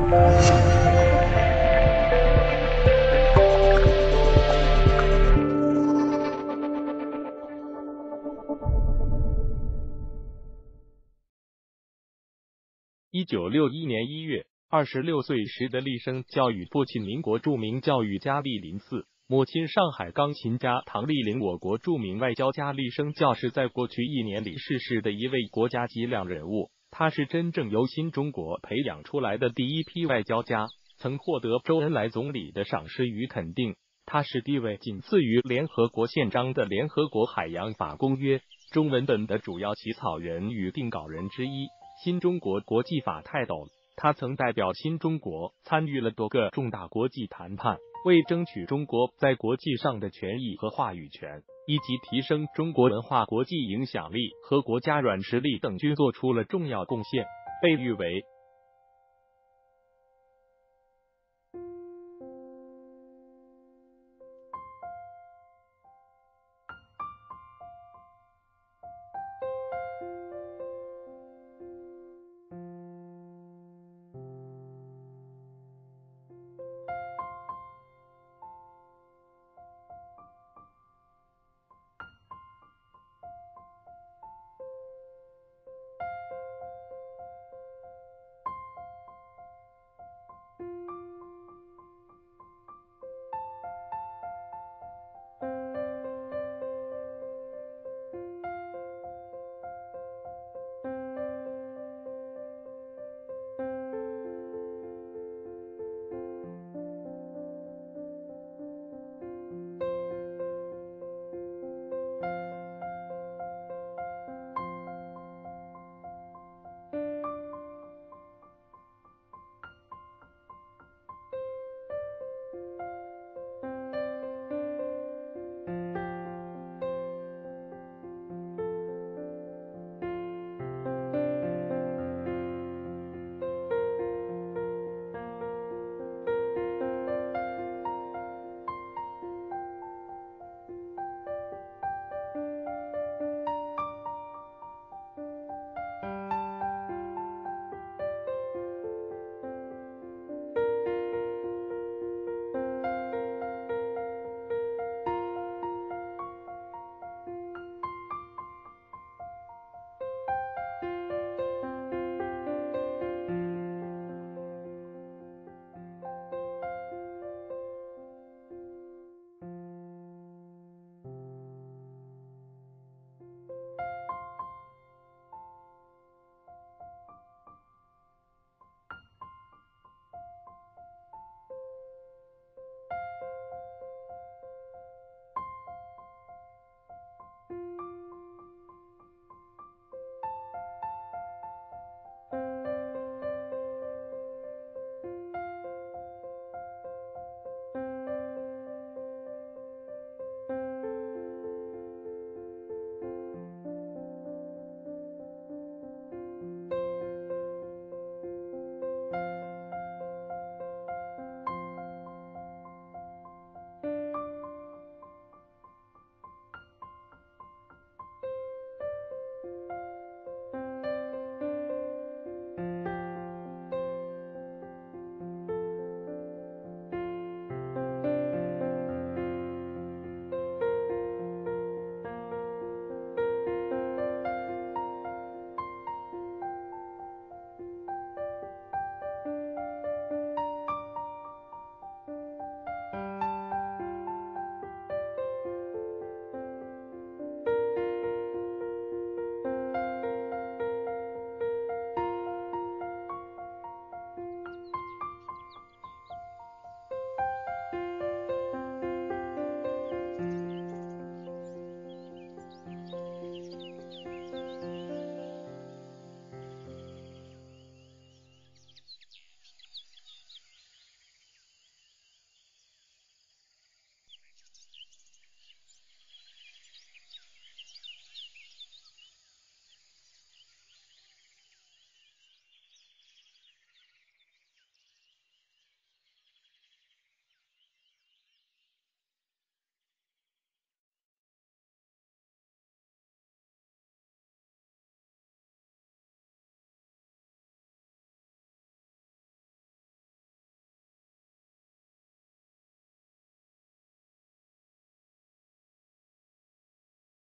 1961年1月，26岁时的厉声教育父亲民国著名教育家厉林四，母亲上海钢琴家唐丽玲。我国著名外交家厉声教是在过去1年里逝世的一位国家级两人物，他是真正由新中国培养出来的第一批外交家，曾获得周恩来总理的赏识与肯定。他是地位仅次于联合国宪章的联合国海洋法公约中文本的主要起草人与定稿人之一。新中国国际法泰斗，他曾代表新中国参与了多个重大国际谈判，为争取中国在国际上的权益和话语权，以及提升中国文化国际影响力和国家软实力等均做出了重要贡献，被誉为